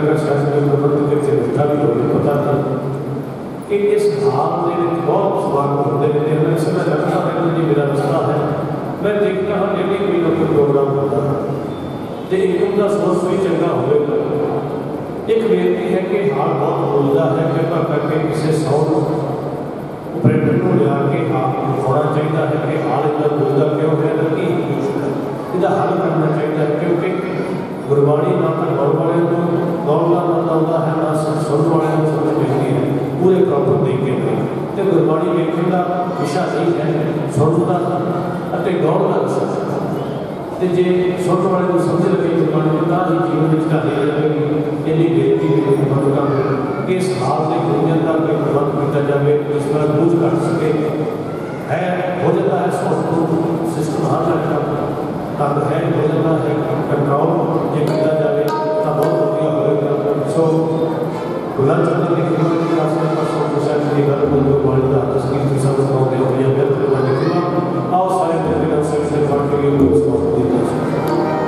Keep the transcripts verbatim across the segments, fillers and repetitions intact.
लगा शायद मैं प्रबंध के बैठा भी हो पता नहीं कि इस हाल के बहुत सवाल होते रहते हैं। समय लगता है जी मेरा रास्ता है, मैं देखता हाँ डेली कोई ना कोई प्रोग्राम होता है तो एकदम का सोच भी चंगा होगा। एक बेनती है कि हाल बहुत बोलता है, कृपा करके किसी साउंड ऑपरेटर को लिया के हाल होना चाहिए है कि हाल इतना बोलता क्यों है ना कि इसका हल करना चाहिए, क्योंकि गुरबाणी ना तो गौर वाले को गौर का मतलब होता है ना सुन वाले को समझ मिलती है पूरे प्रॉपर तरीके में। तो गुरबाणी वेखण का विषय नहीं है, सुनना और गौर का विषय तो जे सुन वाले को समझ लगे गुरबाणी तो ही जीवन में ढाली लगेगी। इन्नी बेनती मेरी मनोगा कि इस हाल के गुंजन का कोई प्रबंध किया जाए, इस तरह बूझ कर सके है हो जाता है साउंड सिस्टम हर लगता तब है हो जाता है कंट्रोल जो किया जाए तो बहुत बढ़िया होगा। सो बुलंद चंद्र की खिदमत की रास्ते पर सौ परसेंट की गल को जो वालिदा तस्वीर की सब होंगे हो या व्यक्त करने के लिए आओ सारे प्रेसिडेंट से से फर्क के लिए उसको देते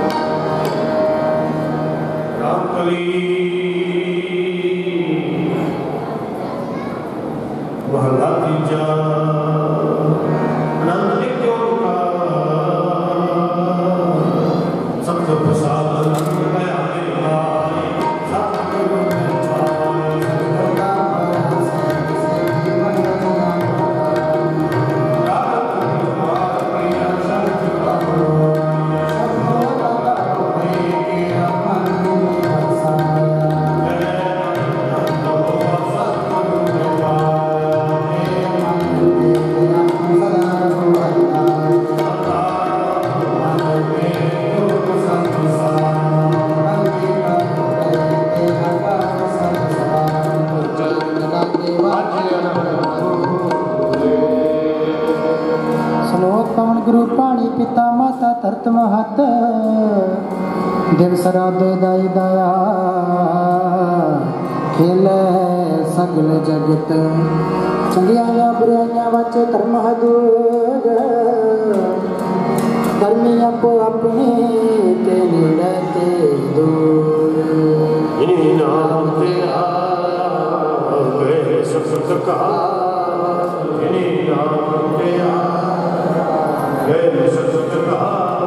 राम कली महला तीजा अनंत नित्यों का सबको प्रसाद धरत महत दिन सराद दाई दया खेल सगल जगत चंगिया बुराइया बचे धर्म दूर धर्मी आपो अपने के नेड़े ते दूर इन्हीं नाम ते आवे सत का इन्हीं नाम ते आवे सत का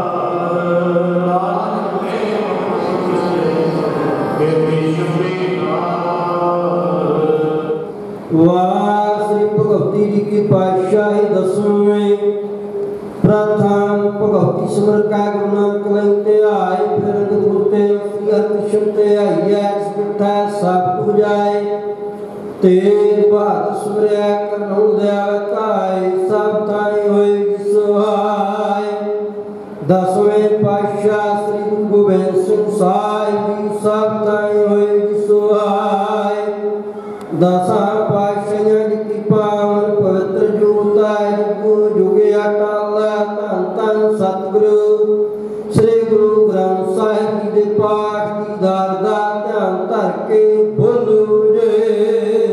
वाह श्री भगवती जी की पातशाही दसवें प्रथम भगवती सिमर का गुरु नानक लेते आए फिर गुरते श्री हरिकृष्ण ते आइए सिमरता सब पूजाए तेर बाद सुमरिया करनौ दया काय सब ताई होए सहाय दसवें पातशाह श्री गुरु गोबिंद सिंह साहिब सब ताई होए सहाय दसा पातशाह की पावन पवित्र जोता जुगो जुगे अटल धन धन सतगुरु श्री गुरु ग्रंथ साहिब जी के पाठ की दार दा ध्यान धर के बोलो जे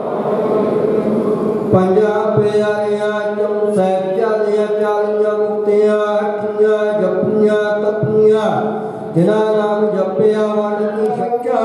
पंजा प्यारियां चौं साहिब चालियां चालियां मुक्तियां अठियां जपियां तपियां जिन्हां नाम जपिया वन की सच्चा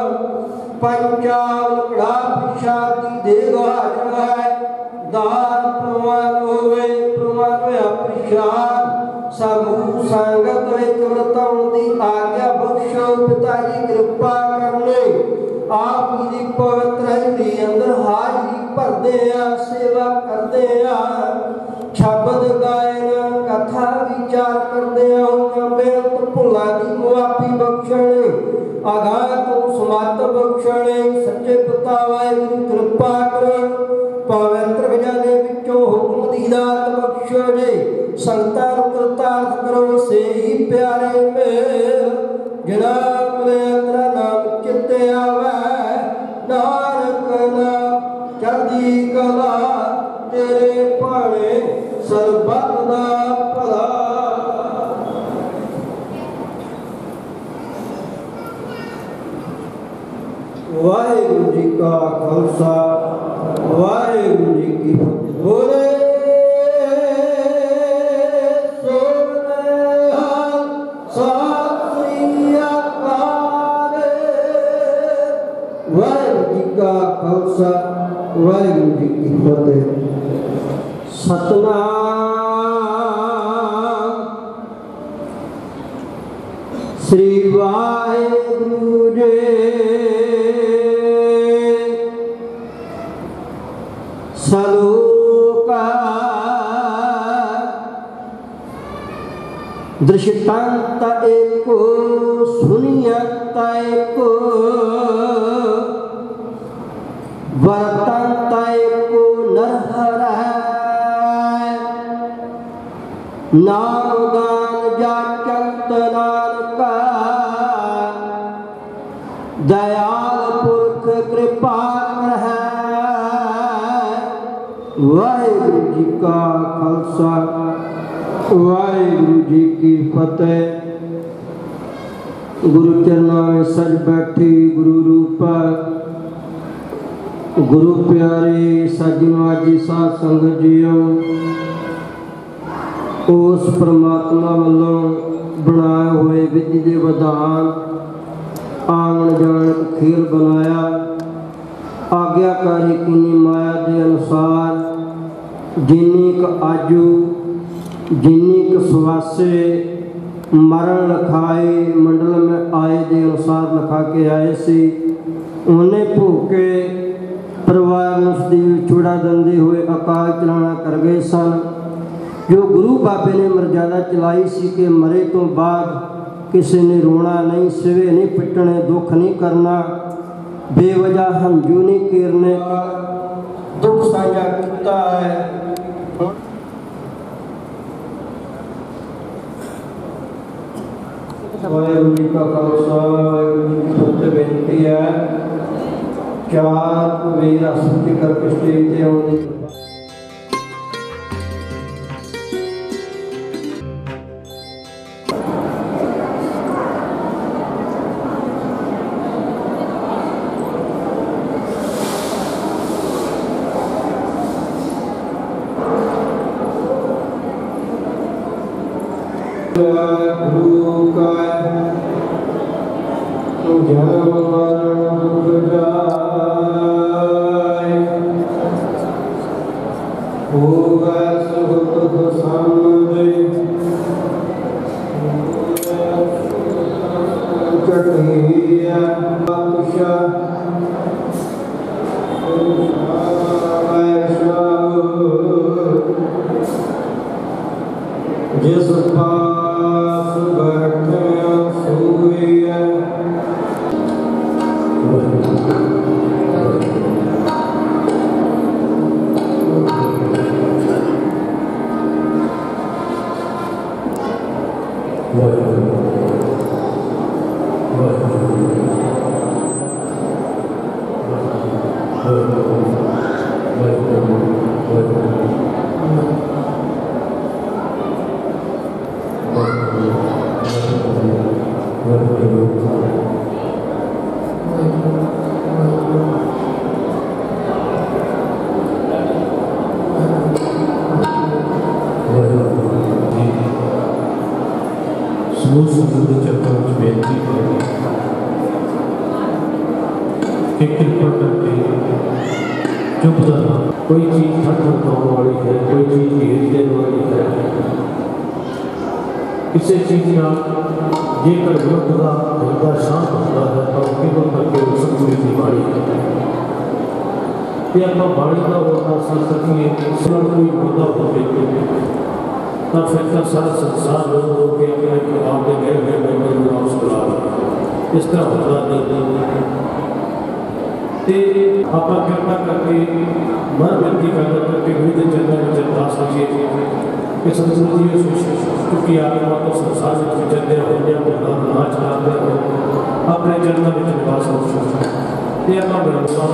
पंचाल कड़ा प्रसादी देगा हाजिर है दान प्रमाण होवे प्रमाण होया प्रसाद समूह संगत विच व्रतों दी आज्ञा बख्शो पिता जी कृपा करने आप जी पवित्र हृदय अंदर हाजरी भरदे आ सेवा करदे आ शब्द गायन कथा विचार करदे आ होइयां बेअंत भुलां दी मुआफी बख्शण आगाह तो समात बख्शणे सच्चे पिता वाहिगुरु कृपा कर पवित्र खजाने विचों हुक्म दी दात बख्शो जे संतां नूं कृतार्थ करो से ही प्यारे मेल जिन्हां अपने अंदर नाम चित्ते आवे नानक नाम चढ़दी कला तेरे भाणे सरबत दा भला। वाहिगुरु जी का खालसा वाहिगुरु जी की फतेह। बोले सोने हाल सत श्री अकाल। खालसा वाहिगुरू जी की फतेह। सतनाम श्री वाहिगुरू जी सलोका दृष्टांत एको सुनियत एको वर्तंत एको नरहर नाम गान जाचंत नानका दयाल पुरख कृपा है। वाहिगुरू जी का खालसा वाहिगुरू जी की फतेह। गुरु चरणों में सज बैठी गुरु रूप गुरु प्यारे सज्जनों जी साध संगत जीओ उस परमात्मा वालों बनाए हुए विधि के विधान आंगन जान खेल बनाया आज्ञाकारी किनी माया के अनुसार जिन्नी क आजू जिन्नी क स्वासे मरण लिखाए मंडल में आए के अनुसार लिखा के आए सी उन्हें भूखे परिवार उसकी चूड़ा दंदे हुए अकाल चलाना कर गए सन। जो गुरु बाबे ने मर्यादा चलाई सी कि मरे तो बाद किसी ने रोना नहीं सिवे नहीं पिटने दुख नहीं करना बेवजह हंजू नहीं कीरने दुख साझा किया है। वाहिगुरू जी का खालसा वाहिगुरू जी की फतेह। बेनती है चार वेरा सुन करके स्टेज पे आने गुरु का जन्म मरण दुख जाए होगा सुख दुख सामने कटिया बादशाह जिस पास बैठे सूर्य समूह संबंध चक्रों में बेनती है कि कृपा करके चुप रहना। कोई चीज़ ठंड होने वाली है, कोई चीज़ धीरे देने वाली है। किसी चीज़ का जेकर विरोध का हृदय शांत होता है तो केवल करके संस्कृति की बाणी है कि अपना बाणी का होना संस्कृति सरल कोई मुद्दा हो गई तब फिर का सारा संसार लोगों के अपने आपने गए गए गए नाम सुना इस तरह होता नहीं। आप कृपा करके मन व्यक्ति का करके विविध चंद्र में चंदा कीजिए कि संस्कृति क्योंकि आत्मा तो संसार में चंद्र हो गया नाच गाते हो अपने चंद्र में निवास हो ये अपना व्यवसाय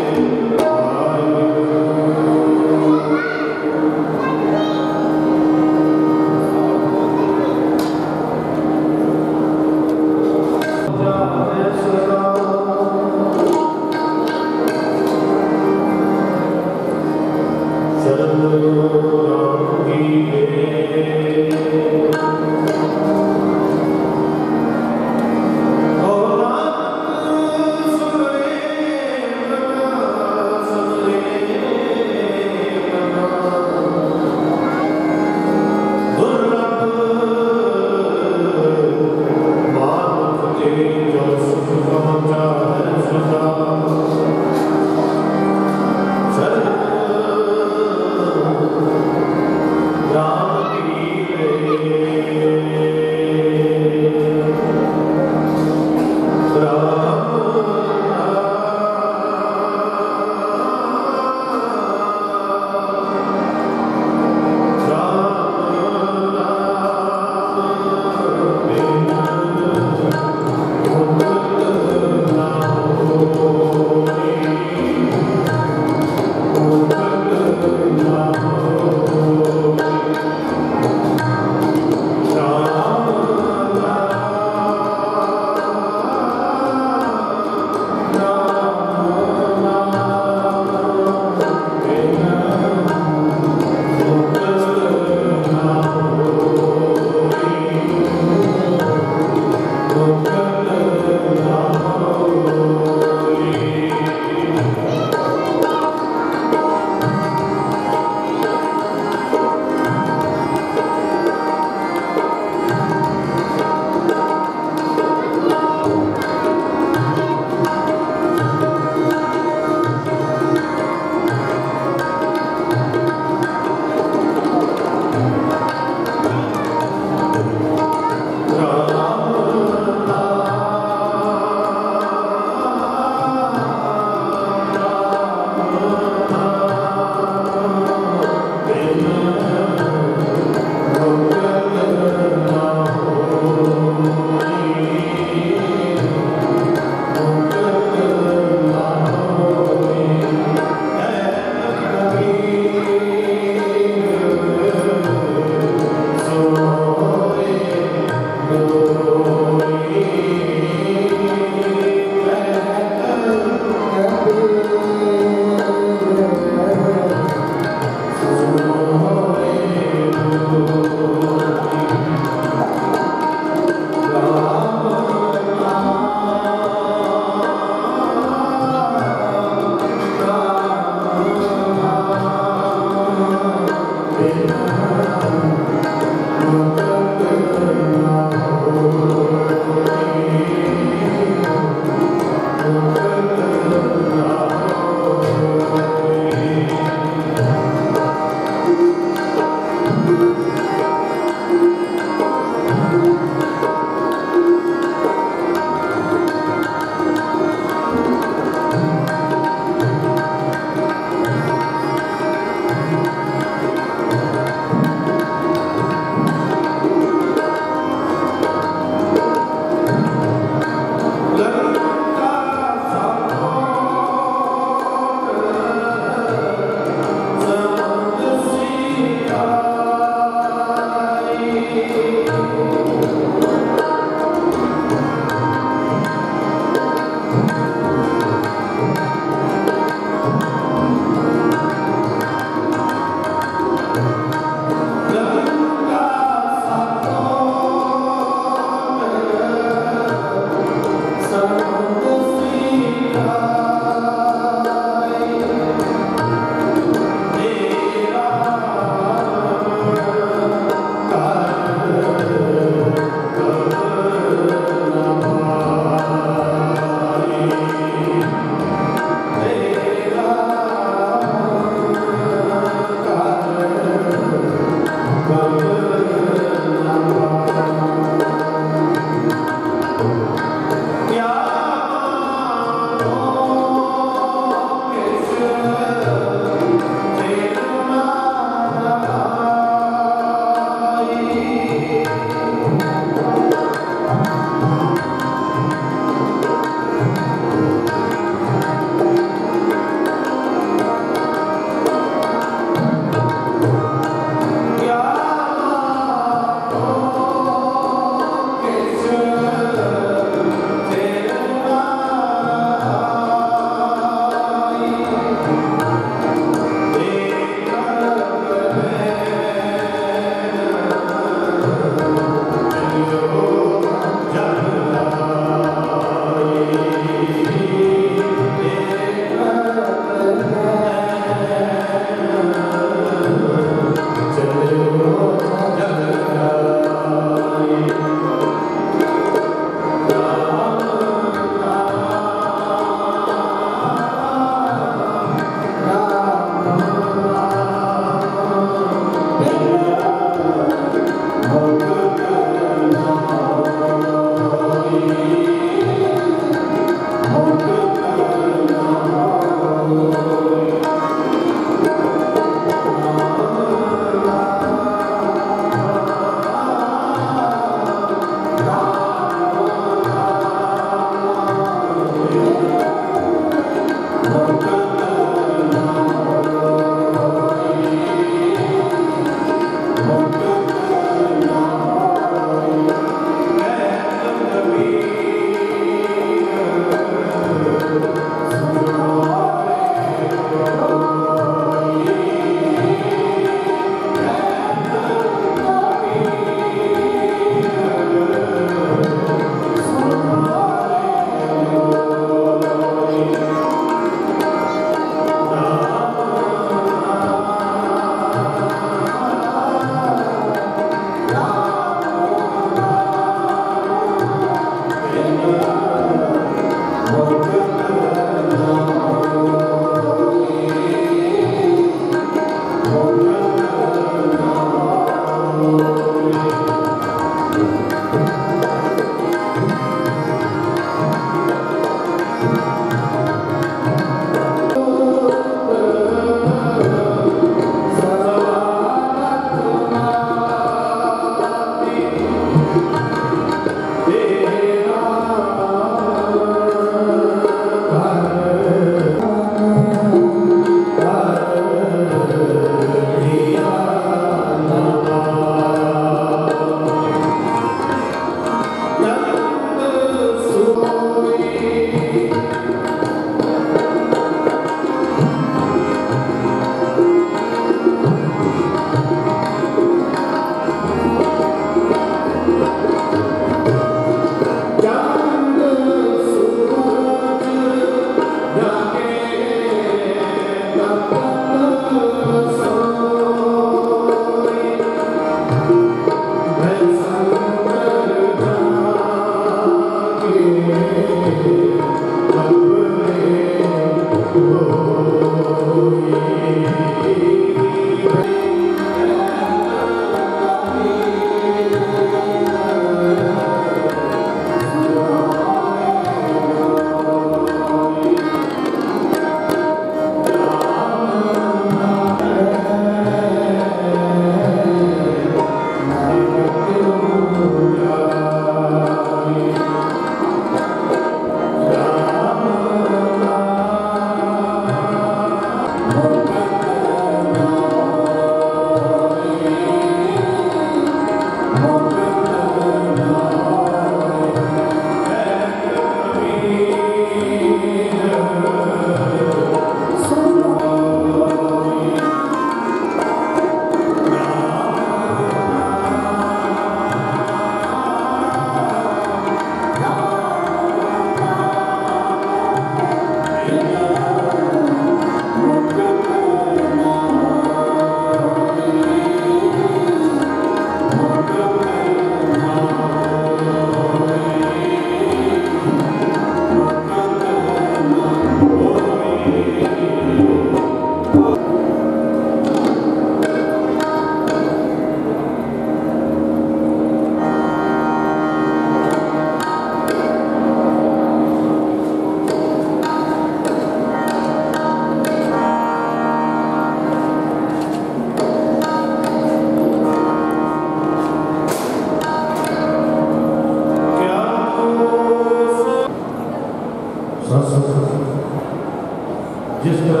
सच्चा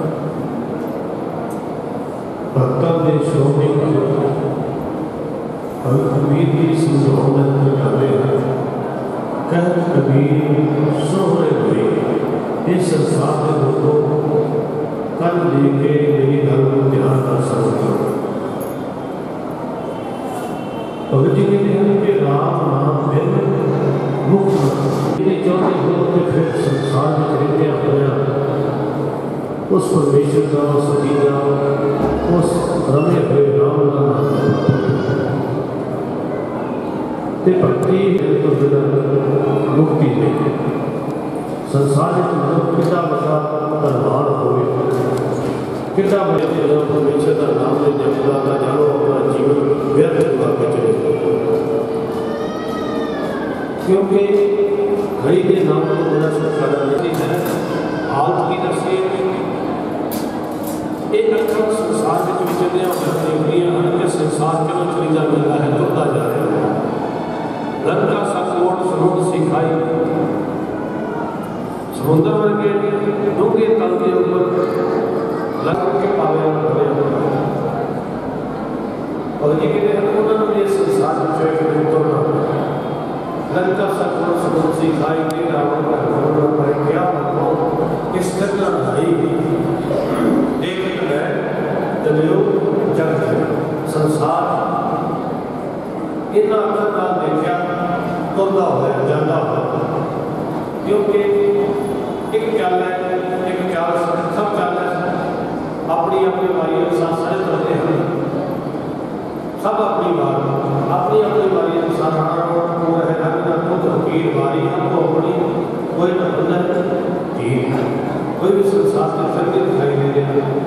भक्तों के श्रोमणी और कबीर की समझाने करते हैं। कह कबीर सोहरे हुए इस संसार के लोगों कल लेके मेरी गल को ध्यान कर सकते। भगत जी कहते हैं कि राम नाम बिन मुक्त ये चाहते हो कि फिर संसार में रहते अपने उस परमेश्वर का उस सती का उस रमे हुए राम का नाम ते भक्ति है तो बिना मुक्ति नहीं। संसार में कितना बड़ा दरबार होवे कितना बड़े परमेश्वर का नाम ले जपदा का जानो अपना जीवन व्यर्थ हुआ के चले क्योंकि हरि के नाम को बड़ा छुटकारा नहीं है। हालत की नसीब एक अक्सर संसार के विचरने और देखनियां हैं कि संसार के में चली जा मिलता है तुरता जा रहा है। धन का सकोट समुद्र सिखाई समुद्र वर्गे डूंगे तल के ऊपर लग के पावे और ये कहते हैं उन्होंने ये संसार जो है तुरना लंका सकोट समुद्र सिखाई के रावण का घोड़ा पर क्या बताओ किस तरह भाई देख है कलयुग जग संसार इतना करना देखा तुरदा हो जाता हो क्योंकि एक चाल है एक चाल सब चाल है अपनी अपनी वारी अनुसार सारे करते हैं सब अपनी बात अपनी अपनी वारी अनुसार को है ना खुद फकीर वारी हमको अपनी कोई न बंधन ठीक कोई भी संसार में फिर दिखाई दे रहा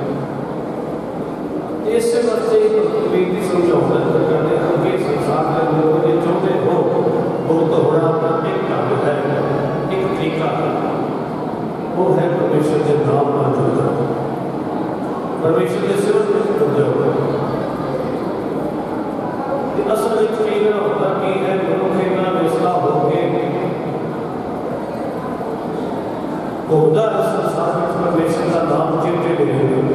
इससे बच्चे बेटी समझौता करते हैं कि संसार में लोग ये चाहते हो बहुत बड़ा अपना एक काम है एक तरीका वो है परमेश्वर के नाम का जुड़ना परमेश्वर के सिर्फ में जुड़ जाओ। असल में कई बार होता कि है दोनों के ना फैसला होके खुदा संसार में परमेश्वर का नाम चिंते लेंगे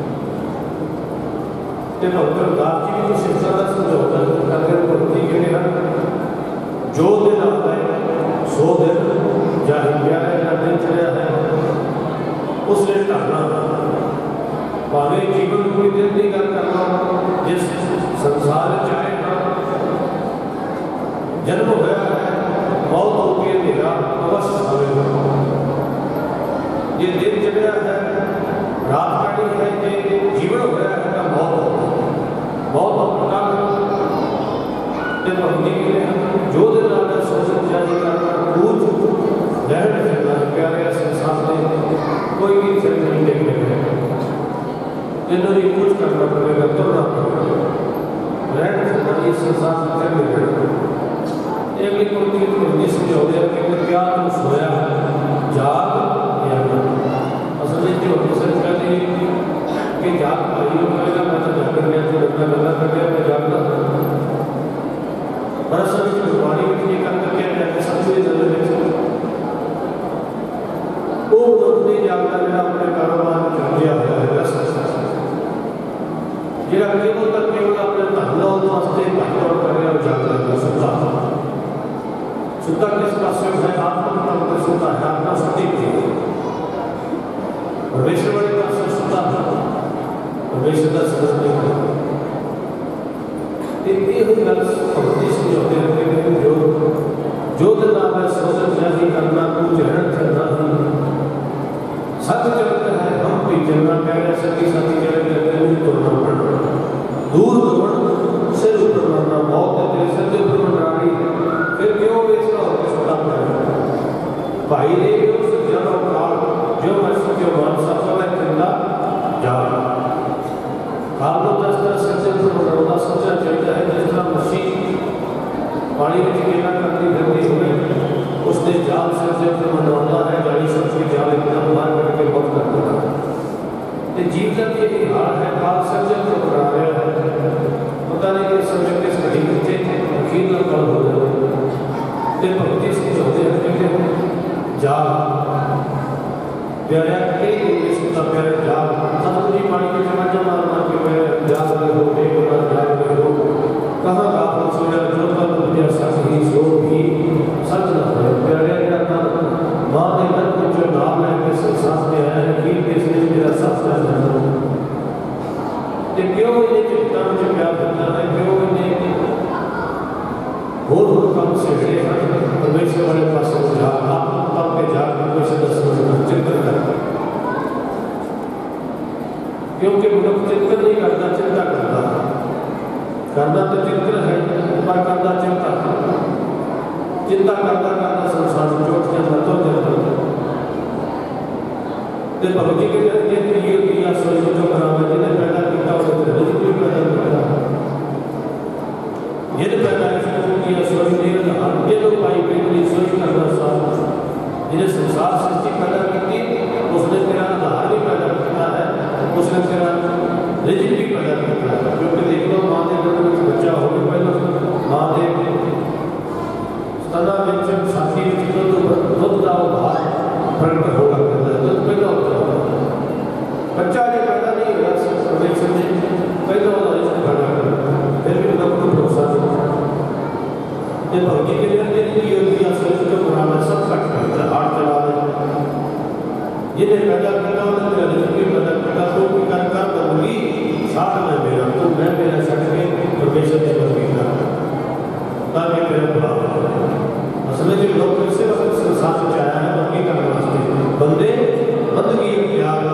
ते भगत दास जी को शिक्षा का समझौता करके भक्ति के लिए जो दिन आता है सो दिन चाहे प्यारे या दिन चढ़ा है उसने ढालना भावे जीवन पूरी दिन की गल करना जिस संसार चाहे जन्म होया है मौत होके अंधेरा अवश्य आवेगा। ये दिन चढ़ा है रात काटी है ये जीवन होया है का मौत बहुत अपना भक्ति के लिए जो दिन आता है सोचना चाहिए करना पूछ रहन करना प्यारे संसार में कोई भी चल नहीं देखने में इन्होंने कुछ करना पड़ेगा तो ना रहन करना ये संसार में कर लेगा। एक उनकी उन्नीस में हो गया कि क्या तुम सोया जाग या असल में जो सच कहते हैं कि जाग भाइयों करेगा मैं तो जाग गया तो अपना गला कर गया मैं जागता पर असल में जो वाणी में ये काम करके मैं सबसे नजर में वो उतनी जागता मेरा अपने कारोबार में चल गया है दस जिला केवल तक केवल अपने धंधा वास्ते भागदौड़ कर रहे और जागता है सुनता सुनता किस पास है आत्मा तक में सुनता है आत्मा सती थी परमेश्वर वाले पास से सुनता है परमेश्वर का समझ नहीं है इतनी हुई गल भक्ति से होते हैं जो जो दिन आप सोचना चाहिए करना कुछ रहन करना सत्य चलता है हम भी चलना कह रहे सती सती चले करते हैं तोड़ना पड़ना दूर दौड़ सिर ऊपर बढ़ना बहुत है सिर ऊपर बढ़ानी फिर क्यों इसका होता है भाई ने जो सज्जनों काल जो मैं जो मान सकता है किंदा जा काल को दस तरह सच्चे पर बढ़ाना सोचना चाहिए है जिस तरह मसीह ਰਹੇ ਹਨ ਪਰਮੇਸ਼ਰ ਵਾਲੇ ਪਾਸੇ ਜਾ ਆਪ ਆਪ ਕੇ ਜਾ ਕੇ ਕੁਛ ਦੱਸੋ ਚਿੰਤਨ ਕਰ क्योंकि मनुष्य चिंतन नहीं करता चिंता करता करना तो चिंतन है पर करता चिंता चिंता करता करता संसार चोट जाता तो जाता ते भगवती के जरिए ये दिया सोच जो करावे जिन्हें पैदा किया वो रज भी पैदा किया ये पैदा किया सोच नहीं रहा ये लोग पाई पेटली सोच करना साथ जिन्हें संसार सृष्टि पैदा की उसने तेरा आधार भी पैदा किया है उसने तेरा रिजिक भी पैदा किया है क्योंकि देख लो माँ के पेट में बच्चा हो गया पहले माँ के सदा में साथी दुध का भार प्रकट होगा दुध पैदा होता है बच्चा जो पैदा नहीं हुआ परमेश्वर ने पहले वाला रिजिक पैदा किया फिर भी उनका कोई भरोसा नहीं ये भक्ति के लिए ये दिया सोच के बुरा सब कट करता हाथ चला दे ये पैदा किया उन्होंने तेरा रिजिक भी पैदा किया तो भी कर कर बदली साथ में मेरा तो मैं मेरा छड़ के परमेश्वर ने बदली कर ताकि मेरा भला असल में जो लोग कैसे वक्त संसार में आया है बदली करने वास्ते बंदे बंदगी प्यार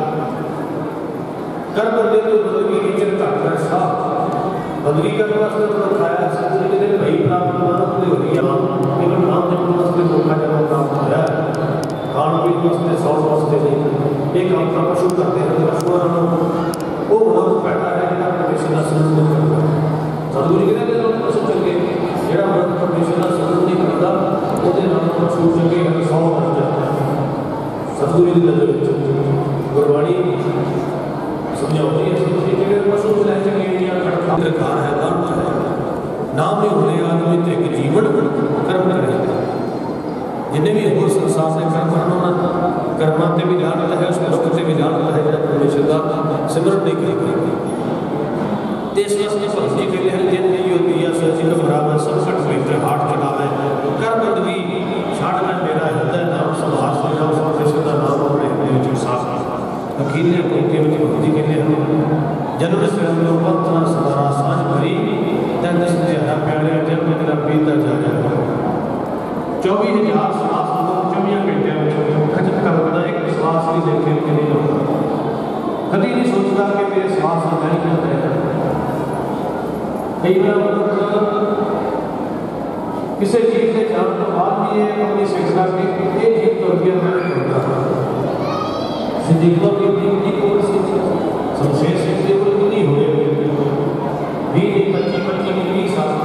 कर बंदे तो बंदगी की चिंता कर साफ बंदगी करने वास्ते तो खाया संसार के भाई प्राप्त होना तो हो गया केवल नाम जपने वास्ते मौका जब प्राप्त होया खान पीन वास्ते सौर वास्ते नहीं एक हम पशु करते हैं पशुओं वो मनुष्य बैठा है जिन्हें परमेश्वर का स्मरण नहीं करता सतगुरु जी कहते हैं पशु चंगे जो मनुष्य परमेश्वर का स्मरण नहीं करता वो पशु चंगे सौ बन जाता है सतगुरु की नजर गुरबाणी समझाती है सतगुरु जी पशु चले चंगे दरकार है दान है नाम नहीं होने आदमी तो एक जीवन कर्म करेगा जिन्हें भी होर संसार से कर्म करना कर्मां ते भी लानत है उस मनुष्य से भी लानत है जो परमेश्वर का सिमरन नहीं करेगा देश वास्ते भक्ति के लिए दिन नहीं होती है सोच के बराबर सब कट पवित्र हाथ चढ़ावे कर बंदगी छाड़ में मेरा हृदय नाम संभाल से जाओ परमेश्वर का नाम अपने हृदय में साफ अखीले कोटि में भक्ति के लिए हम जन्म से हम लोग पंतना सदारा सांझ भरी तन दस हज़ार प्यारे जन्म तेरा पीता जा जाए चौबीस हजार श्वास लोग चौबीस घंटे में खचत का बंदा एक श्वास भी देखे के नहीं होता कभी नहीं सोचता कि मेरे श्वास में नहीं करते हैं कई बार किसी चीज से जान तो बाद भी ये अपनी शिक्षा की एक एक तो रुपया नहीं होता सिद्धियों की जिंदगी को संशय से केवल नहीं हो गए भी पच्चीस पच्चीस बीस साल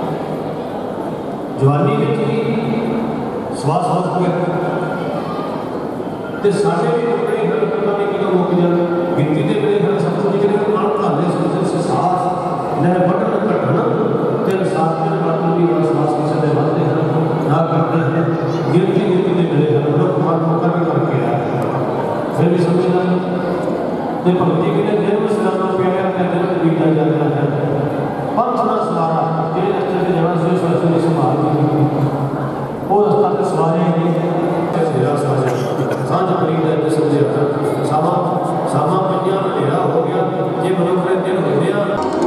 जवानी में श्वास हो गया ते सारे भी कई हर पता नहीं किलो मुक जाते गिनती दे मेरे हर सब कुछ निकले मान काले सोचे से सांस ने बटन कटना तेरे साथ में बात भी और श्वास की सदे बनते हैं ना करते हैं गिनती गिनती दे मेरे हर लोग मान मौका भी करके आया फिर भी समझना ते भक्ति के लिए जन्म सलाम प्यारा का जन्म बीता जाता है पंथ ना सवारा तेरे अच्छे से जवान से सोच से संभाल वो रास्ता पे सवारे हैं रास्ता सांझ पड़ी है समझे सामा सामा पंजा अंधेरा हो गया ये मनुष्य दिन हो गया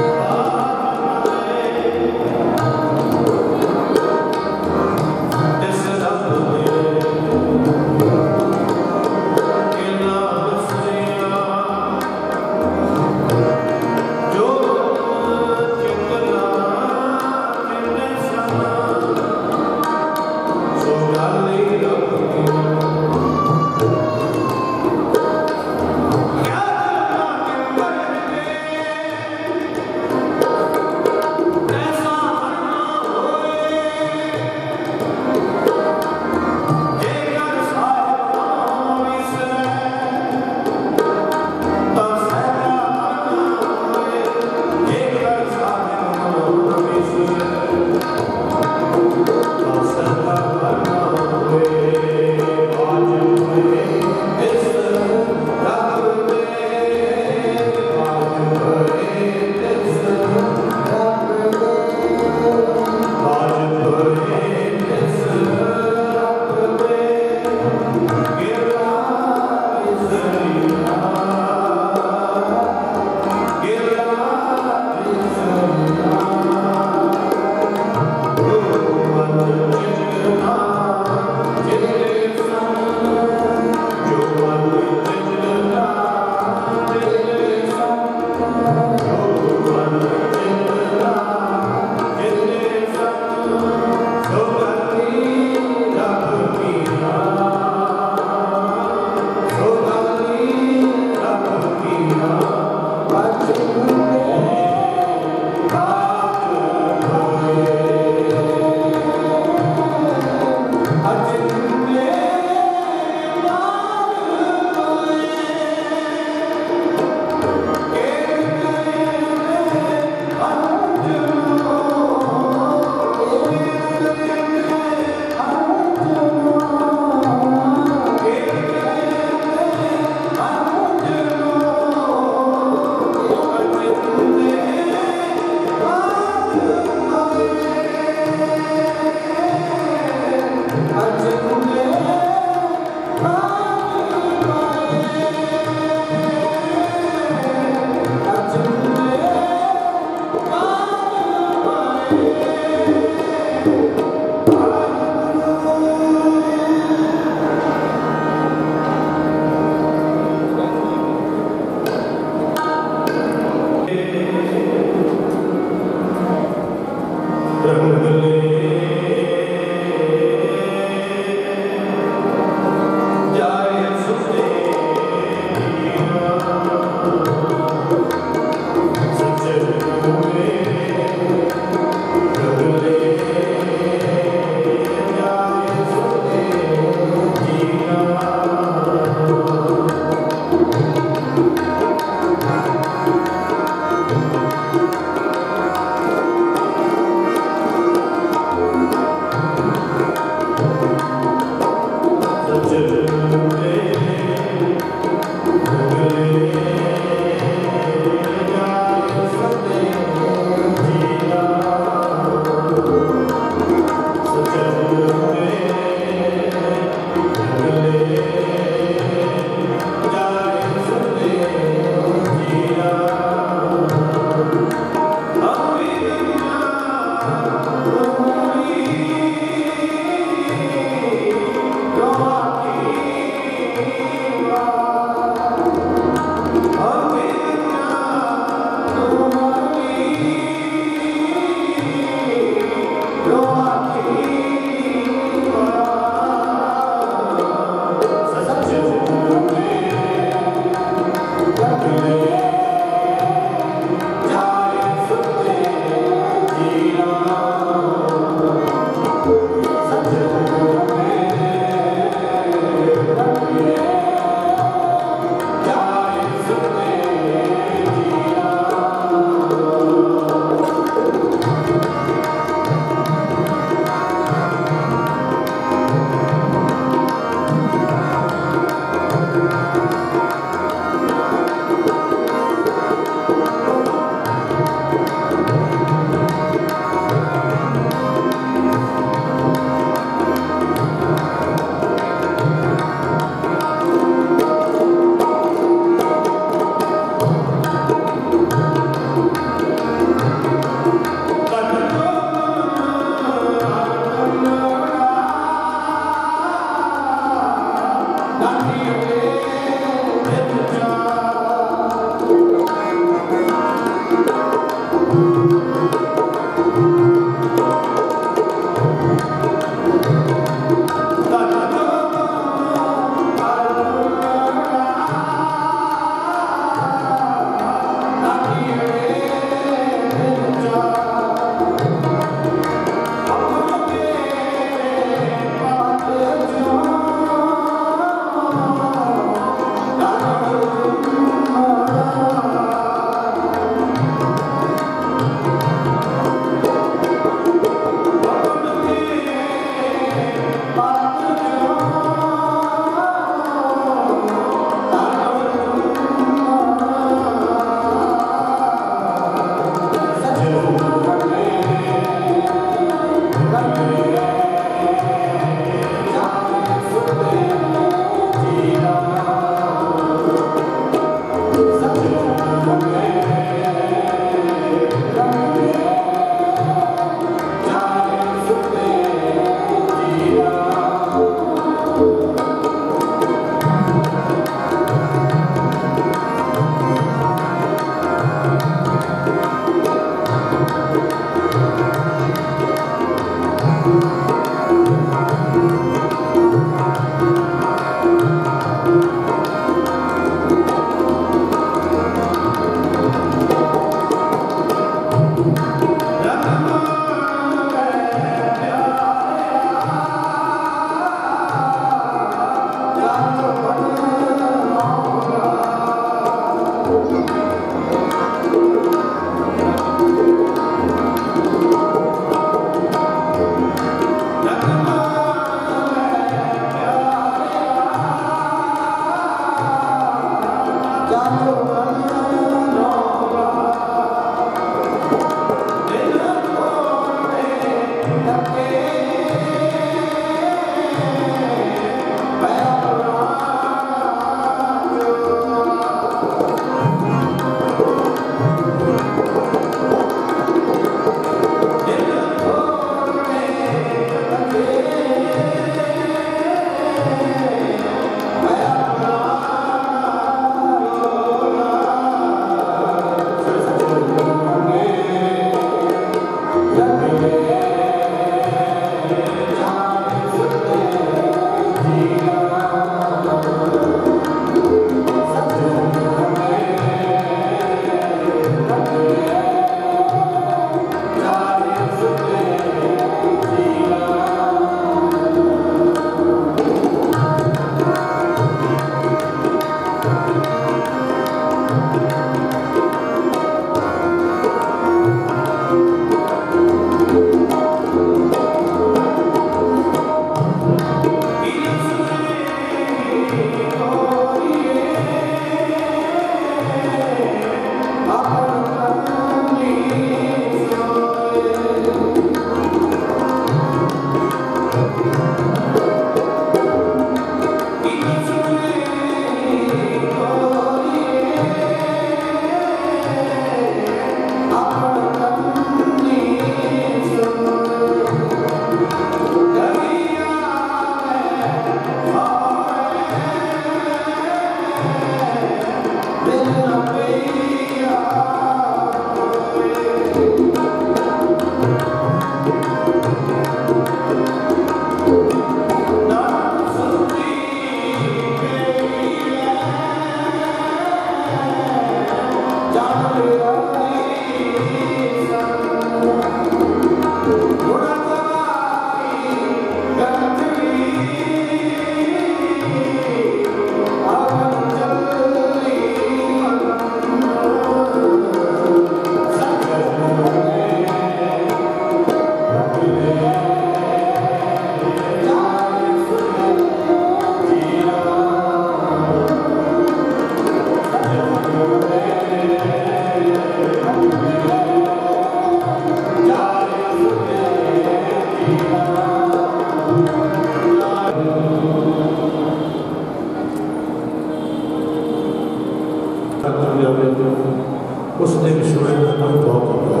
उसने विश्व अनुभव किया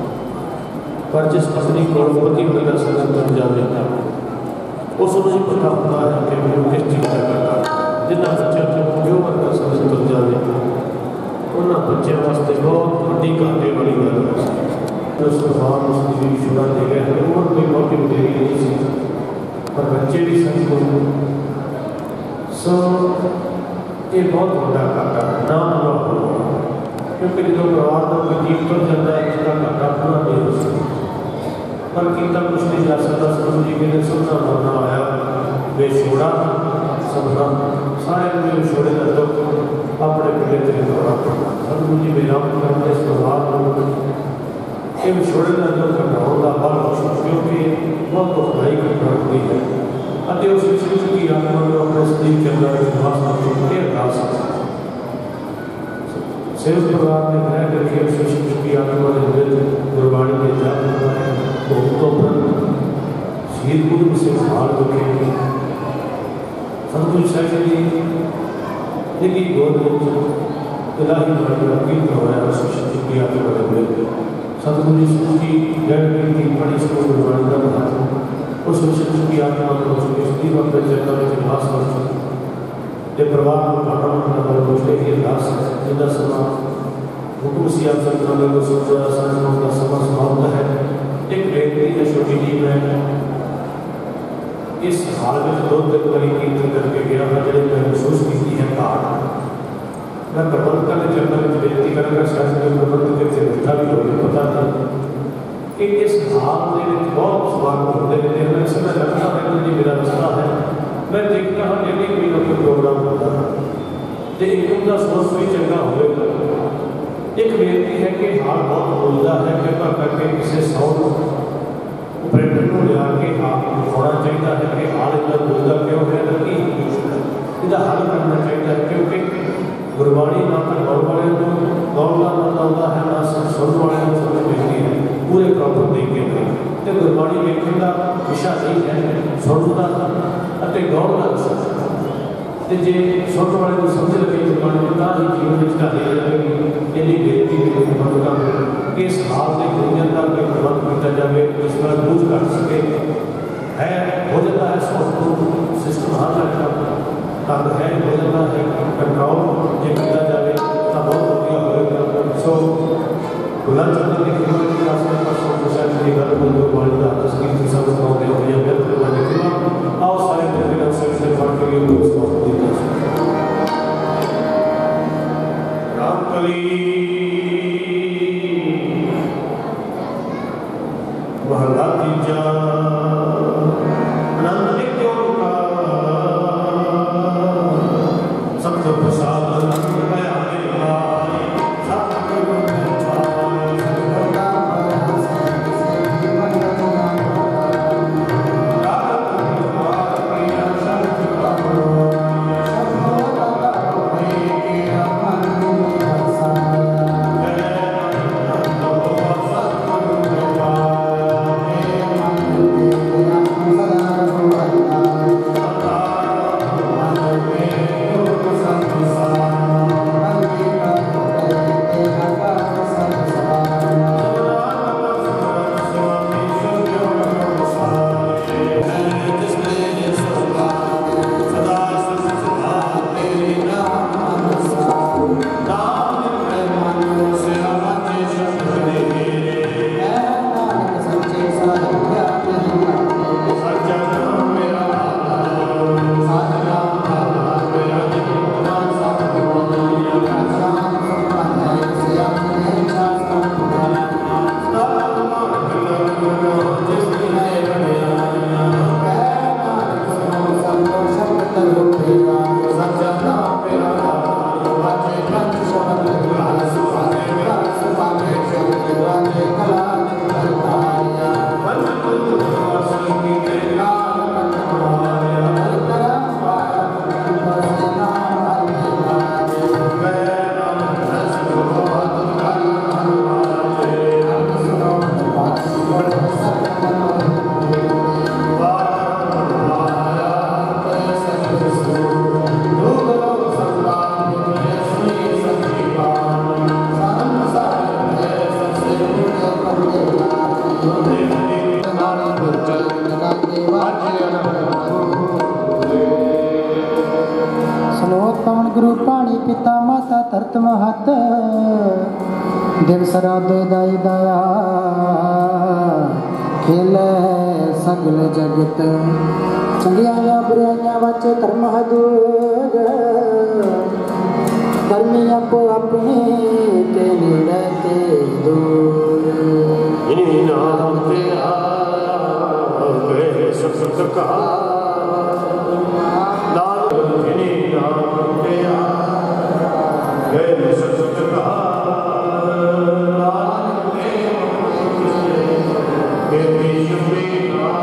पर जिस पत्नी को पति मेरा सजन बन जाए उसको नहीं पता होता है कि वो किस चीज़ का करता है। जिन्ना बच्चा प्यो वर्गा समझ तुल जाए उन्होंने बच्चों वास्ते बहुत वड्डी घाटे वाली गल है। उस भगवान उसकी शुरा दे गए उम्र कोई बहुत वडेरी नहीं सी पर बच्चे भी सच को सो ये बहुत बड़ा घाटा ना पूरा हो क्योंकि जो परिवार का कोई जीव तुल जाता है उसका घाटा पूरा नहीं हो सकता पर कितना कुछ नहीं जा सकता। सतगुरु जी कहते सुनना मरना आया बेछोड़ा सबना सारे मेरे छोड़े का दुख अपने पिले तेरे दौरा पड़ना। सतगुरु जी मेरा करते इस परिवार ये विछोड़े का दुख घटाने का बल क्योंकि बहुत दुखदाई घटना हुई है अति उस विशेष की आत्मा को अपने सदीप चंद्र विश्वास के अरदास सेवक परिवार ने ग्रह करके उस विशेष की आत्मा ने विरुद्ध गुरबाणी के जाप तो शहीद गुरु से हाल रखे सतगुरु साहिब जी निकी गोद इलाही महाराज कीर्तन होया उस विशेष की आत्मा ने विरुद्ध सतगुरु जी की गैर की बड़ी स्कूल गुरबाणी का महत्व उस विशेष की आत्मा को उसकी अपने चरणों में निवास कर ये परिवार को घाटा करना मुझे ये अरदास जिंदा समा हुक्म सी आप सब लोगों को सोचा संगठनों का समा समाप्त है। एक व्यक्ति या छोटी टीम है इस हाल में दो दिन करी कीर्तन करके गया है जब मैं महसूस की है घाट मैं प्रबंध का चरणों में बेनती करूँगा शायद मैं प्रबंध के बैठा भी होगी पता था कि इस हाल में बहुत स्वागत होते रहते हैं। समय लगता है कि मेरा रास्ता है मैं देखता हूँ डेली कोई ना कोई प्रोग्राम होता है तो एकदम का सोच भी चंगा होगा। एक बेनती है कि हाल बहुत बोलता है कृपा करके किसी साउंड ऑपरेटर को लिया के हाल होना चाहिए है कि हाल इतना बोलता क्यों है कि इसका हल करना चाहिए है क्योंकि गुरबाणी ना तो गौर वाले को गौर का मतलब होता है ना सिर्फ सुन वाले को समझ मिलती है पूरे प्रॉपर देखे तो गुरबाणी वेखने का विषय नहीं है सुनता गौर का विषय तो जे सुन वाले को समझ लगे गुरबाणी का ही जीवन में ढाली जाएगी इन्नी बेनती भी प्रबंध का कि इस हाल के भोजन का कोई प्रबंध किया जाए जिस पर बूझ कर सके है हो जाता है सब सिस्टम हाथ रखना तब है हो जाता है कंट्रोल ये किया जाए तो बहुत बढ़िया होगा। सो बुलंद चंद्र की खिदमत की आसमान पर सौ प्रसाद की घर पर जो वाली का तस्वीर की सब गाँव में हो गया व्यक्त करने के बाद आओ सारे प्रतिदिन से से पढ़ के लिए उसको देते हैं। रामकली महला तीजा नंद क्यों का सब तो प्रसाद नंद गया मेरा सब तो ਸਲੋਕ ਪਵਨ ਗੁਰੂ ਪਾਣੀ ਪਿਤਾ ਮਾਤਾ ਧਰਤ ਮਹਤ ਦਿਵਸ ਰਾਤ ਦਾਈ ਦਇਆ ਖੇਲੇ ਸਗਲ ਜਗਤ ਚੰਗਿਆਈਆਂ ਬੁਰਾਈਆਂ ਵਾਚੇ ਧਰਮ ਹਦੂਰ ਧਰਮੀ ਆਪੋ ਆਪਣੇ ਤੇ ਨੇੜੇ ਤੇ ਦੂਰ ਇਨੀ ਨਾਮ ਤੇ ਆਵੇ ਸਤਿ ਕਹਾ ਨਾਮ ਇਨੀ ਨਾਮ ਤੇ ਆਵੇ ਸਤਿ ਕਹਾ ਨਾਮ ਤੇ ਬੇਬੀ ਸ਼ੁਭੀ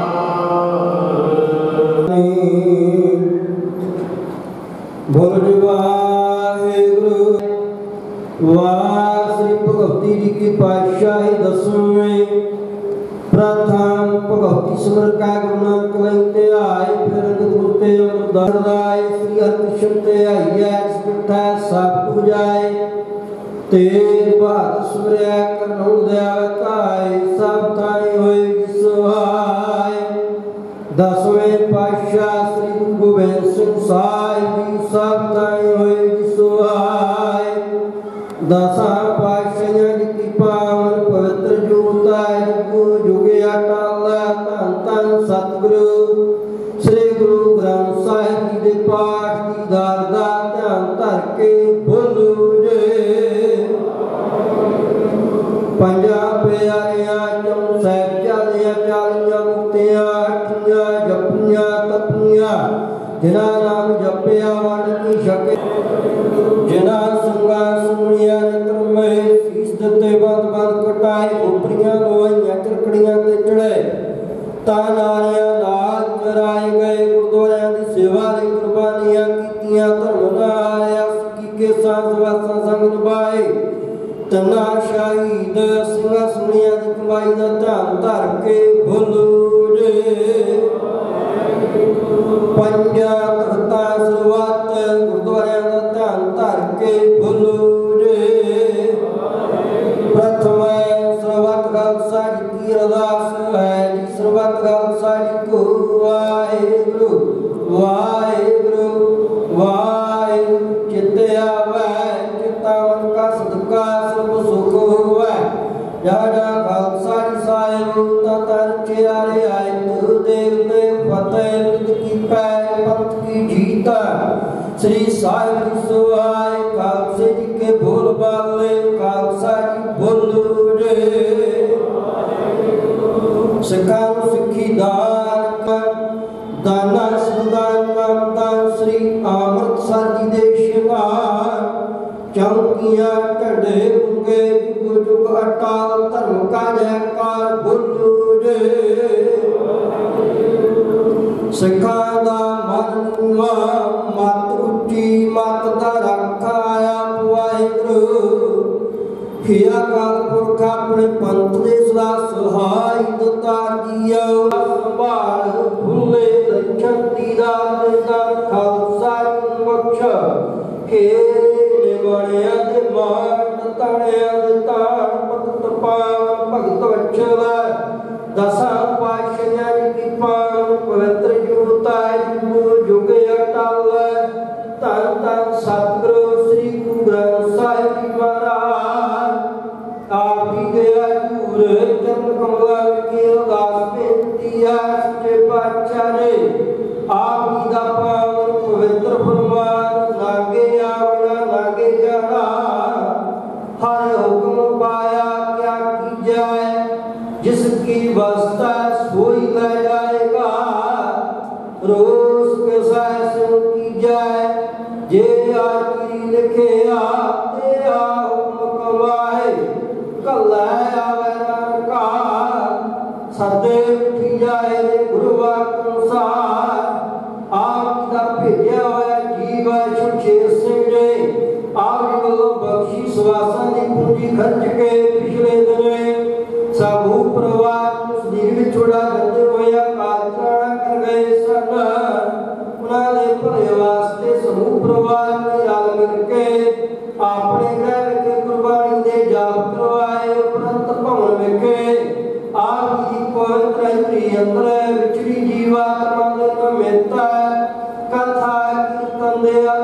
ਬੋਲ ਵਾਹਿਗੁਰੂ ਵਾਹਿ ਸ੍ਰੀ ਭਗਵਤੀ ਜੀ ਕੀ ਪਾਤਸ਼ਾਹੀ ਦਸਵੇਂ ਪ੍ਰਥਮ ਭਗਵਤੀ ਸਿਮਰ ਕਾ ਗੁਰੂ ਨਾਨਕ ਲਈ ਤੇ ਆਏ ਫਿਰ ਗੁਰੂ ਤੇ ਅਮਰਦਾਸ ਰਾਏ ਸ੍ਰੀ ਹਰਿ ਤੇ ਆਈਐ ਸਿੱਠਾ ਸਭ ਪੁਜਾਏ ਤੇਰ ਬਾਦ ਸੁਰਿਆ ਕਰਨਉ ਦਇਆ ਕਾਇ ਸਭ ਥਾਈ ਹੋਏ ਸਹਾਇ ਦਸਵੇਂ ਪਾਤਸ਼ਾਹ ਸ੍ਰੀ ਗੁਰੂ ਗੋਬਿੰਦ ਸਿੰਘ ਸਾਹਿਬ ਸਭ ਥਾਈ ਹੋਏ ਸਹਾਇ ਦਸਾਂ ਪਾਤਸ਼ਾਹਾਂ ਦੀ ਕਿਰਪਾ ਪਵਿੱਤਰ ਜੋਤ ਹੈ ਜੁਗ ਜੁਗ ਅਟਲ ਧੰਨ ਧੰਨ ਸਤਿਗੁਰੂ ਸ੍ਰੀ ਗੁਰੂ ਗ੍ਰੰਥ ਸਾਹਿਬ ਜੀ ਦੇ ਪਾਠ ਦੀ ਦਾਰ ਦਾ ਧਿਆਨ ਧਰ ਕੇ ਬੋਲੋ ਜੇ ਪੰਜਾਂ ਪਿਆਰਿਆਂ ਚੋਂ ਸਾਹਿਬਜ਼ਾਦਿਆਂ ਚਾਲੀਆਂ ਮੁਕਤੀਆਂ ਅੱਠੀਆਂ ਜਪੀਆਂ ਤਪੀਆਂ ਜਿਨ੍ਹਾਂ ਨਾਮ ਜਪਿਆ ਵੰਡ ਕੀ ਛਕੇ ਜਿਨ੍ਹਾਂ ਸੰਗਾਂ ਸੁਣੀਆਂ ਕਰਮੇ ਸੀਸ ਦਿੱਤੇ ਬੰਦ ਬੰਦ ਕਟਾਏ ਉਪਰੀਆਂ ਲੋਈਆਂ ਚਰਕੜੀਆਂ ਤੇ ਚੜੇ ਤਾਂ ਨਾਰਿਆਂ ਨਾਲ ਚਰਾਏ ਗਏ ਗੁਰਦੁਆਰਿਆਂ ਦੀ ਸੇਵਾ ਲਈ ਕੁਰਬਾਨੀਆਂ ਕੀਤੀਆਂ ਧਰਮ ਨਾਲ ਸਿੱਖੀ ਕੇ ਸਾਥ ਵਾਸਾਂ ਸੰਗ ਨਿਭਾਏ ਤਨਾ ਸ਼ਹੀਦ ਸਿੰਘਾਂ ਸੁਣੀਆਂ ਦੀ ਕਮਾਈ ਦਾ ਧਿਆਨ ਧਰ ਕੇ ਬੋਲੋ ਜੇ ਪੰਜਾਂ ਤਖਤਾਂ ਸਰਬੱਤ ਗੁਰਦੁਆਰਿਆਂ ਦਾ ਧਿਆਨ ਧਰ ਕੇ ਬੋਲੋ ਜੇ ਪ੍ਰਥਮ ਸਰਬੱਤ ਖਾਲਸਾ ਜੀ ਕੀ ਅਰਦਾਸ ਹੈ ਜੀ ਸਰਬੱਤ ਖਾਲਸਾ ਜੀ ਕੋ ਵਾਹਿਗੁਰੂ ਵਾਹਿਗੁਰੂ ਵਾਹਿਗੁਰੂ ਚਿਤ ਆਵੈ ਚਿਤਾਵਨ ਕਾ ਸਦਕਾ ਸਰਬ ਸੁਖ ਹੋਵੈ ਜਾੜਾ ਖਾਲਸਾ ਜੀ ਸਾਹਿਬ ਤਾ ਤਰ ਚਿਆਰੇ ਆਏ ਤੂ ਦੇਵ ਤੇ ਫਤਿਹ ਨਿਤ ਕੀ ਪੈ ਪੰਥ ਕੀ ਜੀਤ ਸ੍ਰੀ ਸਾਹਿਬ ਜੀ ਸੋਹਾਏ ਖਾਲਸੇ ਜੀ ਕੇ ਬੋਲ ਬਾਲੇ ਖਾਲਸਾ ਜੀ ਬੋਲੋ ਜੇ ਸਿੱਖਾਂ ਨੂੰ ਸਿੱਖੀ ਦਾਨ ਦਾਨਾ ਸੰਦਾਨ ਨਾਮਦਾਨ ਸ੍ਰੀ ਅੰਮ੍ਰਿਤਸਰ ਜੀ ਦੇ ਸ਼ਿੰਗਾਰ ਚੌਕੀਆਂ ਢੜੇ ਗੁੰਗੇ ਜੁਗ ਜੁਗ ਅਟਲ ਧਰਮ ਕਾ ਜੈਕਾਰ ਬੋਲੋ ਜੇ ਸਿੱਖਾਂ ਦਾ ਮਨ ਨੂਆ ਮਤ ਉੱਚੀ ਮਤ ਦਾ ਰੱਖਾ ਆਪ ਵਾਹਿਗੁਰੂ ਖਿਆ ਕਾਲ ਪੁਰਖ ਆਪਣੇ ਪੰਥ ਦੇ ਸਦਾ ਸਹਾਈ ਦਿੱਤਾ ਜੀਓ ਸੰਭਾਲ ਭੁੱਲੇ ਲੱਛਣ ਦੀਦਾਰ ਦਾ ਖਾਲਸਾ ਜੀ ਬਖਸ਼ ਖੇਰੇ ਬਣਿਆ ਦੇ ਮਾਨ ਤਣਿਆ ਦੇ ਤਾਣ ਭਗਤ ਪਾਵਨ ਭਗਤ ਵਛਲ ਦਸਾਂ ਪਾਤਸ਼ਾਹਾਂ ਦੀ ਕਿਰਪਾ ਪਵਿੱਤਰ ਜੋਤ ਹੈ ਜੁਗ ਜੁਗ ਅਟਲ ਧੰਨ ਧੰਨ ਸਤਿਗੁਰੂ ਸ੍ਰੀ ਗੁਰੂ ਗ੍ਰੰਥ ਸਾਹਿਬ ਜੀ ਮਹਾਰਾਜ ਆਪ ਹੀ ਦੇ ਹਜ਼ੂਰ ਚਰਨ ਕਮਲਾਂ ਵਿਖੇ ਅਰਦਾਸ ਬੇਨਤੀ ਹੈ ਸੱਚੇ ਪਾਤਸ਼ਾਹ ਨੇ ਆਪ ਹੀ ਦਾ ਪਾਵਨ ਪਵਿੱਤਰ ਫਰਮਾਨ ਲਾਗੇ ਆਵਣਾ ਲਾਗੇ ਜਾਣਾ ਹਰ ਹੁਕਮ ਪਾਇਆ ਕਿਆ ਕੀਜੈ ਜਿਸ ਕੀ ਵਸਤਾ ਸੋਈ ਲੈ ਜਾਏਗਾ ਰੋਜ਼ ਕੇ ਸਹਿ ਕੀਜੈ ਜੇ ਆਖੀ ਲਿਖਿਆ ਤੇ ਆ ਹੁਕਮ ਕਮਾਏ ਕੱਲਾ ਆਵੇ ਨਾਨਕਾ ਸਦੇ ਉੱਠੀ ਜਾਏ ਦੇ ਗੁਰੂ ਵਾਕ ਅਨੁਸਾਰ ਆਪ ਦਾ ਭੇਜਿਆ ਹੋਇਆ ਜੀਵ ਸ਼ਮਸ਼ੇਰ ਸਿੰਘ ਜੀ ਆਪ ਜੀ ਵੱਲੋਂ ਬਖਸ਼ੀ ਸਵਾਸਾਂ ਦੀ ਪੂੰਜੀ ਖਰਚ ਕੇ ਪਿਛਲੇ ਦਿਨੇ ਸਾਬੂ ਪਰਿਵਾਰ ਨੂੰ ਸਦੀਵ ਵਿੱਚ ਛੋੜਾ ਦਿੰਦੇ ਹੋਇਆ ਕਾਲਕਰਾਣਾ ਕਰ ਗਏ ਸਨ ਉਹਨਾਂ ਦੇ ਭਲੇ ਵਾਸਤੇ ਸਮੂਹ ਪਰਿਵਾਰ ਨੇ ਰਲ ਮਿਲ ਕੇ ਆਪਣੇ ਘਰ ਵਿਖੇ ਕੁਰਬਾਨੀ ਦੇ ਜਾਪ ਕਰਵਾਏ ਉਪਰੰਤ ਭਵਨ ਵਿਖੇ ਆਪ ਜੀ ਪਵਿੱਤਰ ਹਰੀ ਅੰਦਰ ਵਿਚਰੀ ਜੀਵਾਤਮਾ ਦੇ ਨਮਿਤ ਕਥਾ ਕੀਰਤਨ ਦੇ ਅਥਾਹ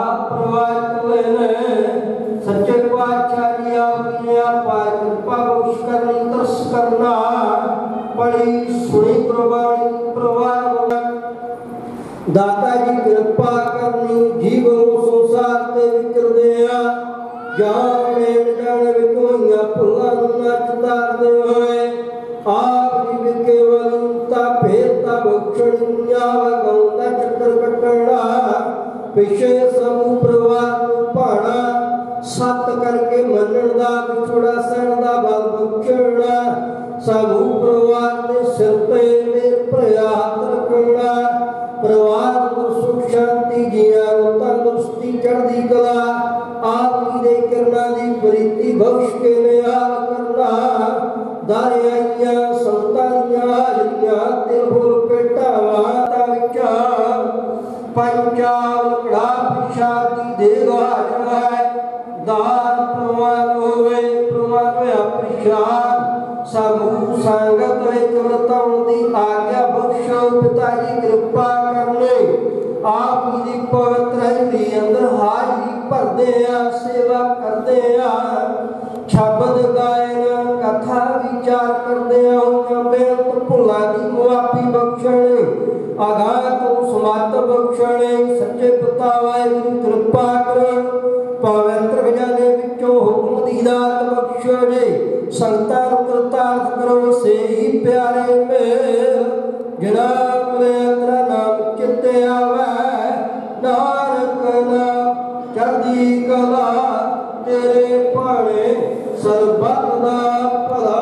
ਆਪ ਪ੍ਰਵਾਚਕ ਨੇ ਸੱਚੇ ਪਾਤਸ਼ਾਹ ਜੀ ਆਪ ਨੇ ਆਪਾਰ ਕਿਰਪਾ ਬਖਸ਼ ਕਰਨੀ ਤਰਸ ਕਰਨਾ ਬੜੀ ਸੁਣੀ ਪ੍ਰਵਾਣੀ ਪ੍ਰਵਾਨ ਦਾਤਾ ਜੀ ਕਿਰਪਾ ਕਰਨੀ ਜੀਵਨ ਸੰਸਾਰ ਤੇ ਵਿਚਰਦੇ ਆ ਜਾਨ ਮੇਲ ਜਾਣ ਵਿੱਚ ਹੋਈਆਂ ਭੁੱਲਾਂ ਨੂੰ ਨਾ ਚਿਤਾਰਦੇ ਹੋਏ ਆਪ ਜੀ ਵਿਕੇ ਵਲਤਾ ਭੇਤਾ ਬਖਸ਼ਣੀਆਂ ਵਗਾਉਂਦਾ ਚੱਕਰ ਕੱਟਣਾ ਪਿਛੇ ਸਮੂਹ ਪਰਿਵਾਰ ਨੂੰ ਭਾਣਾ ਸੱਤ ਕਰਕੇ ਮੰਨਣ ਦਾ ਵਿਛੋੜਾ ਸਹਿਣ ਦਾ ਬਲ ਬਖਸ਼ਣਾ ਸਮੂਹ ਪਰਿਵਾਰ ਦੇ ਸਿਰ ਤੇ ਮੇਰ ਭਰਿਆ ਹੱਥ ਰੱਖਣਾ ਪਰਿਵਾਰ ਨੂੰ ਸੁਖ ਸ਼ਾਂਤੀ ਜੀਆਂ ਨੂੰ ਤੰਦਰੁਸਤੀ ਚੜ੍ਹਦੀ ਕਲਾ ਆਪ ਜੀ ਦੇ ਕਿਰਨਾਂ ਦੀ ਪ੍ਰੀਤੀ ਬਖਸ਼ ਕੇ ਨਿਹਾਲ ਕਰਨਾ ਦਾਰੇ ਆਈਆਂ ਸੰਤਾਂ ਦੀਆਂ ਹਾਜ਼ਰੀਆਂ ਦਿਲ ਫੁੱਲ ਭੇਟਾਵਾਂ ਦਾ ਵਿਚਾਰ ਪੰਚਾਲ ਕੜਾ ਪ੍ਰਸ਼ਾਦੀ ਦੇਗ ਹਾਜ਼ਰ ਹੈ ਦਾਨ ਪ੍ਰਵਾਨ ਹੋਵੇ ਪ੍ਰਵਾਨ ਹੋਇਆ ਪ੍ਰਸ਼ਾਦ ਸਮੂਹ ਸੰਗਤ ਵਿੱਚ ਵਰਤਾਉਣ ਦੀ ਆਗਿਆ ਬਖਸ਼ੋ ਪਿਤਾ ਜੀ ਕਿਰਪਾ ਕਰਨੇ ਆਪ ਜੀ ਦੀ ਪਵਿੱਤਰ ਹਜ਼ੂਰੀ ਅੰਦਰ ਹਾਜ਼ਰੀ ਭਰਦੇ ਆ ਸੇਵਾ ਕਰਦੇ ਆ ਸ਼ਬਦ ਗਾਇਨ ਕਥਾ ਵਿਚਾਰ ਕਰਦੇ ਆ ਹੋਈਆਂ ਬੇਅੰਤ ਭੁੱਲਾਂ ਦੀ ਮੁਆਫੀ ਬਖਸ਼ਣ ਆਗਾਹ ਤੋਂ ਸਮਤ ਬਖਸ਼ਣੇ ਸੱਚੇ ਪਿਤਾ ਵਾਹਿਗੁਰੂ ਕਿਰਪਾ ਕਰ ਪਵਿੱਤਰ ਖਜ਼ਾਨੇ ਵਿੱਚੋਂ ਹੁਕਮ ਦੀ ਦਾਤ ਬਖਸ਼ੋ ਜੇ ਸੰਤਾਂ ਨੂੰ ਕਰਤਾਰਥ ਕਰੋ ਸਹੀ ਪਿਆਰੇ ਮੇਲ ਜਿਨਾ ਮੇਰੇ ਤੇਰਾ ਨਾਮ ਚਿੱਤੇ ਆਵੇ ਨਾਨਕ ਨਾਮ ਚੜ੍ਹਦੀ ਕਲਾ ਤੇਰੇ ਭਾਣੇ ਸਰਬੱਤ ਦਾ ਭਲਾ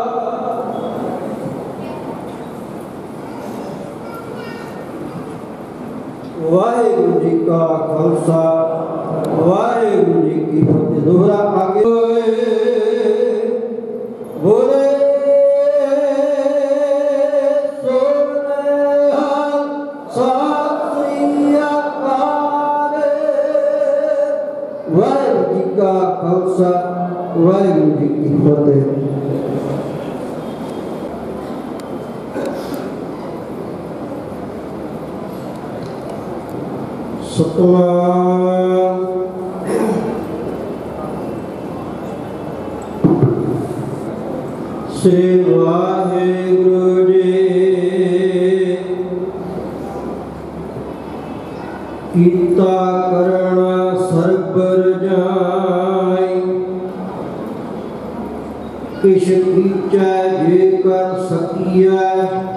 ਵਾਹਿਗੁਰੂ ਜੀ ਕਾ ਖਾਲਸਾ ਵਾਹਿਗੁਰੂ ਜੀ ਕੀ ਫਤਿਹ ਦੋਹਰਾ ਆਗੇ ਬੋਲੇ ਵਾਹਿਗੁਰੂ ਜੀ ਕਾ ਖਾਲਸਾ ਵਾਹਿਗੁਰੂ ਜੀ ਕੀ ਫਤਿਹ ਸਤਿਨਾਮ ਸ੍ਰੀ ਵਾਹਿਗੁਰੂ ਜੀ ਕੀਤਾ ਕਰਣਾ ਸਰਬ ਰਜਾਈ ਕਿਛ ਕੀਚੈ ਜੇ ਕਰ ਸਕੀਐ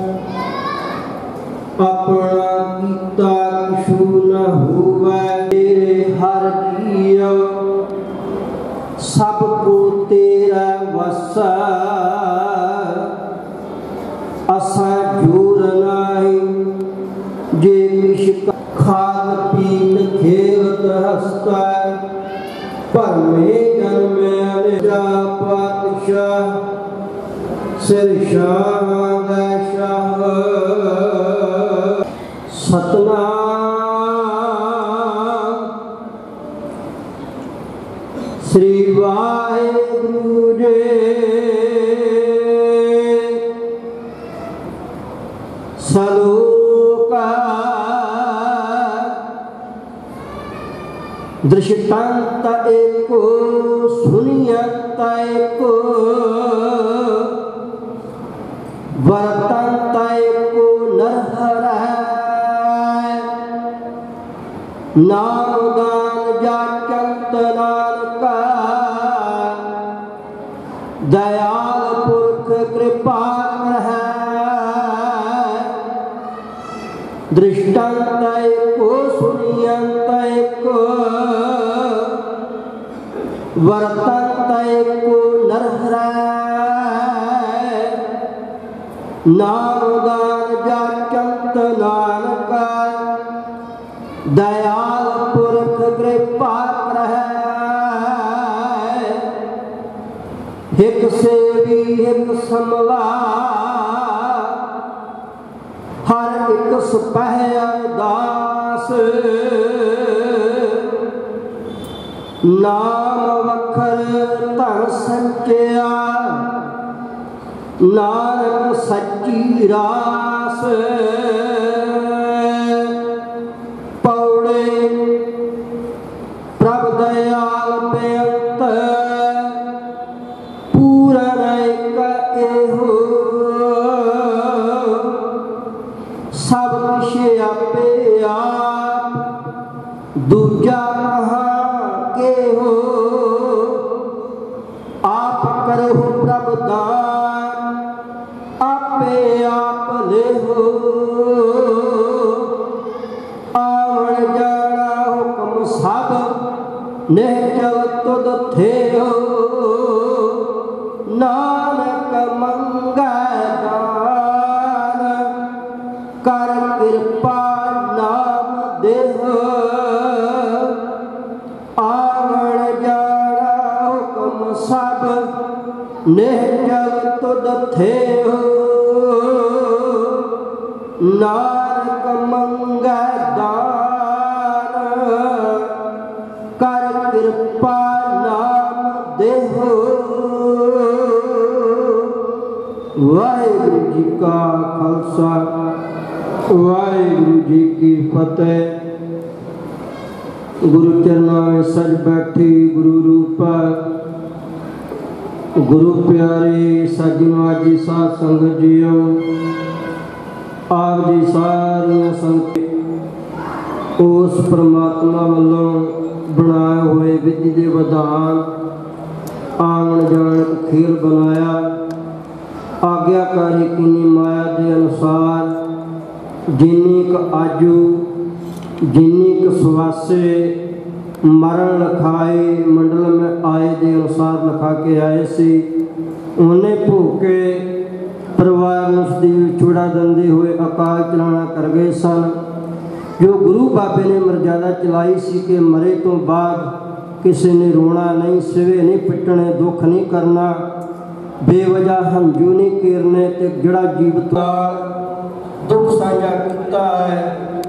ਆਪਣਾ ਕੀਤਾ ਕਿਛੂ ਨ ਹੋਵੈ ਤੇਰੇ ਹਰ ਜੀਉ ਸਭ ਕੋ ਤੇਰਾ ਵਸੈ ਅਸਾਂ ਜੋਰ ਨਾਹੀ ਜੇ ਕਿਛ ਖਾਦ ਪੀਤ ਖੇਲਤ ਹਸਤਾ ਭਰਮੇ ਜਨਮਿਆ ਨੇ ਜਾ ਪਾਤਸ਼ਾਹ ਸਿਰ ਸ਼ਾਹ ਦਾ ਸ਼ਾਹ ਸਤਨਾਮ ਸ੍ਰੀ ਵਾਹਿਗੁਰੂ ਜੀ ਸਲੋਕਾ ਦ੍ਰਿਸ਼ਟਾਂਤ ਏਕੋ ਸੁਨੀਅਤ ਏਕੋ ਵਰਤੰਤ ਏਕੋ ਨਰਹਰੈ ਨਾਮ ਦਾਨ ਜਾਚੰਤ ਨਾਨਕਾ ਦਇਆਲ ਪੁਰਖ ਕਿਰਪਾ ਕਰਹਿ ਦ੍ਰਿਸ਼ਟਾਂਤ ਏਕੋ ਸੁਨੀਅਤ ਏਕੋ ਵਰਤੰਤ ਏਕੋ ਨਰਹਰੈ ਨਾਮ ਦਾਨ ਜਾਚੰਤ ਨਾਨਕਾ ਦਇਆਲ ਪੁਰਖ ਕਿਰਪਾ ਕਰਹਿ ਹਿਕ ਸੇਵੀ ਹਿਕ ਸਮਲਾ ਹਰ ਇੱਕ ਸੁਪਹਿ ਅਰਦਾਸ ਨਾਮ ਵਖਰ ਧਨ ਸੰਚਿਆ ਨਾਨਕ ਸੱਚੀ ਰਾਸ ਪੌੜੇ सब निहचल तुद थियो नानक मंगै दान कर कृपा नाम देह आवण जाना हुक्म सब निहचल तुद थियो नानक मंगै दान कर कृपा नाम देहो। वाहिगुरु जी का खालसा वाहिगुरु जी की फतेह। गुरु चरणों में सज बैठी गुरु रूपा गुरु प्यारे सज्जनों जी साध संगत जियो आप जी सारियां संगत उस परमात्मा वालों बनाए हुए विधि के विधान आवन जान खेल बनाया आज्ञाकारी किन्नी माया के अनुसार जिन्नी क आजू जिन्नी क सवासे मरण लिखाए मंडल में आए के अनुसार लिखा के आए सी उन्हें भूखे परिवार उसकी चूड़ा दंदे हुए अकाल चलाना कर गए सन। जो गुरु बाबे ने मर्यादा चलाई सी कि मरे तो बाद किसी ने रोना नहीं सिवे नहीं पिटने दुख नहीं करना बेवजह हंजू नहीं केरने ते जड़ा जीवित दुख साझा किया है।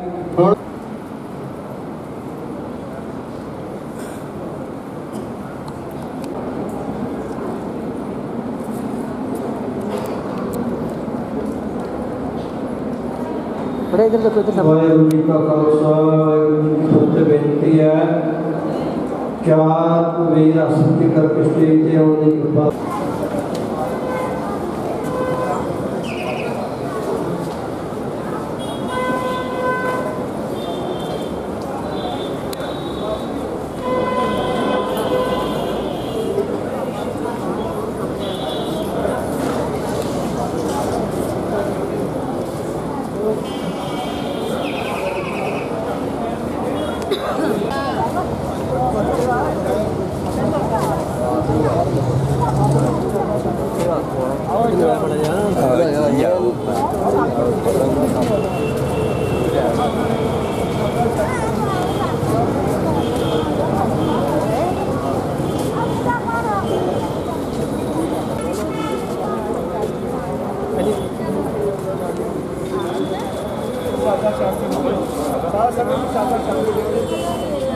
वाहिगुरु जी का खालसा वाहिगुरु जी की फतेह। बेनती है चार वीर आसन के करके स्टेज पे आने के बाद साथ साथ